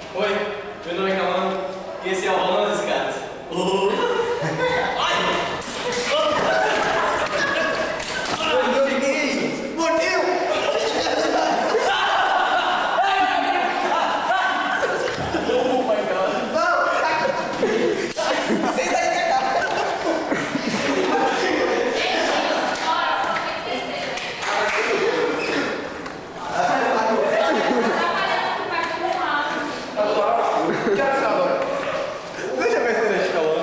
Oi, meu nome é Cauã e esse é o Rolando das Escadas. Eu liguei! Mordeu! Oh my god! Não! Sem sair da casa! Deixa eu ver se deixa Cauã.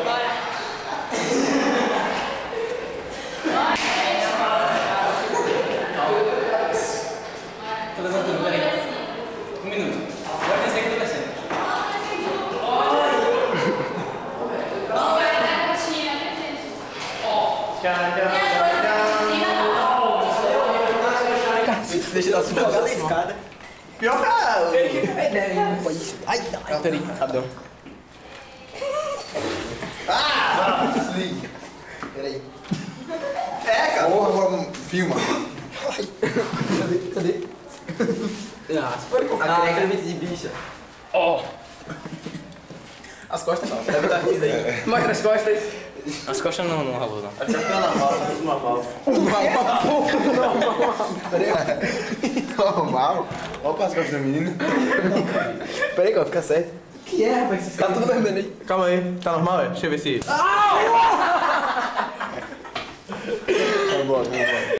Tô levantando, peraí. Um minuto. Agora descer que eu tô descendo. Deixa eu dar uma jogada na escada. Pior pra... Ai, ai, peraí, rapidão. Ah! Desligue. Peraí. É, cara. Porra, agora filma. Ai. Cadê? Ah, se for comprar. de bicha. Ó. As costas não, deve estar aqui daí. Mostra as costas. As costas não rolou, não. Até pela normal. Normal? Olha as costas da menina. Peraí que vai ficar certo. O que é, rapaz? Tá tudo vermelho aí. Calma aí, tá normal, é? Deixa eu ver se... Tá bom.